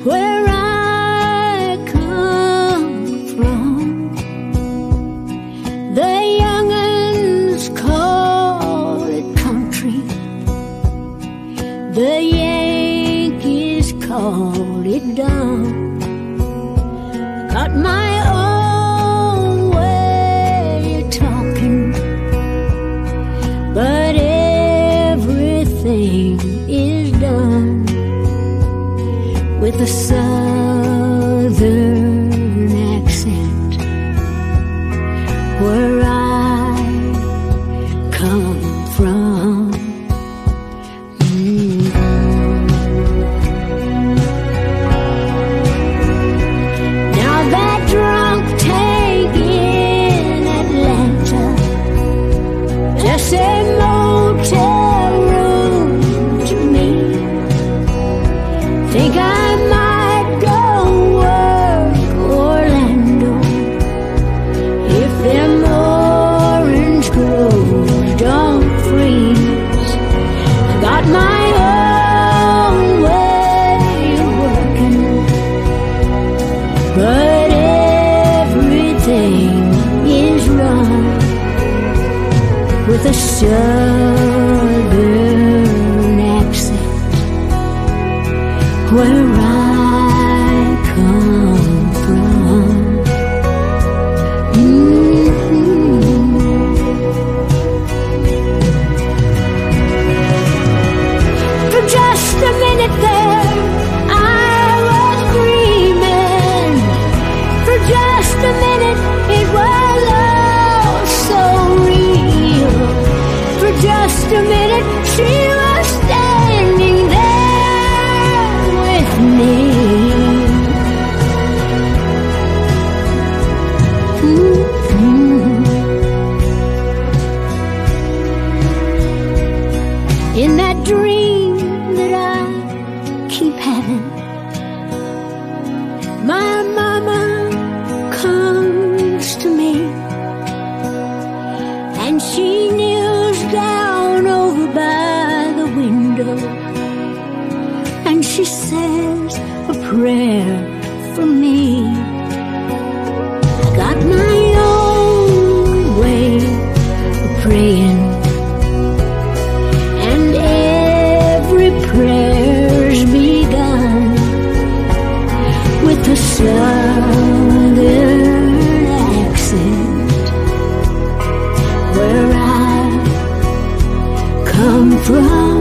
where I come from. The young'uns call it country, the Yankees call it dumb. Got my own way of talking, but everything is done with a southern accent where I come from. Now that drunk tank in Atlanta, just a motel room to me. Think I might go work Orlando if them orange groves don't freeze. I got my own way of working, but everything is run with a southern accent where I come from. For just a minute there, I was dreaming. For just a minute, it was all so real. For just a minute, she was standing there with me. In that dream that I keep having, my mama comes to me, and she kneels down over by the window, and she says a prayer for me. I got my own way of praying, and every prayer's begun with a southern accent where I come from.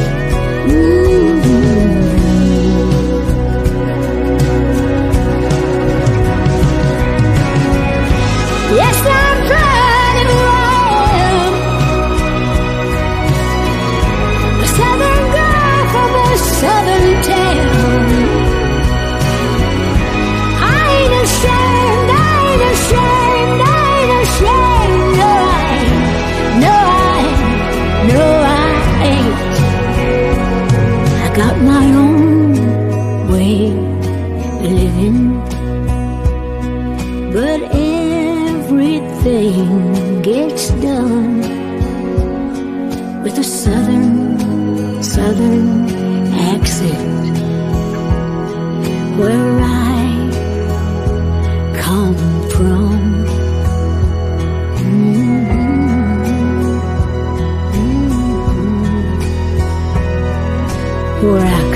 Yes, I'm proud of who I am, a southern girl from a southern town. I ain't ashamed, I ain't ashamed, I ain't ashamed. No, I ain't, no, I ain't, no, I ain't. I got my own way of living, but everything gets done with a southern accent where I come from. Where I